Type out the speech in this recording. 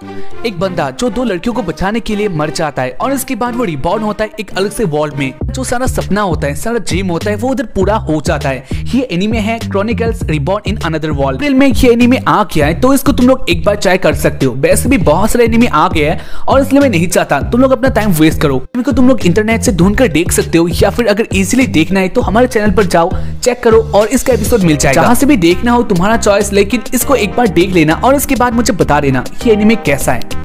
एक बंदा जो दो लड़कियों को बचाने के लिए मर जाता है और इसके बाद वो रिबॉर्न होता है एक अलग से वर्ल्ड में। जो सारा सपना होता है, सारा ड्रीम होता है, वो उधर पूरा हो जाता है। ये एनीमे है chronicles reborn in another world. Film में ये एनीमे आ गया है तो इसको तुम लोग एक बार ट्राई कर सकते हो। वैसे भी बहुत सारे एनीमे आ गया है और इसलिए मैं नहीं चाहता तुम लोग अपना टाइम वेस्ट करो। इनको तुम लोग इंटरनेट से ढूंढ कर देख सकते हो, या फिर अगर इजीली देखना है तो हमारे चैनल पर जाओ, चेक करो और इसका एपिसोड मिल जाएगा। जहां से भी देखना हो तुम्हारा चॉइस, लेकिन इसको एक बार देख लेना और इसके बाद मुझे बता देना ये एनीमे कैसा है।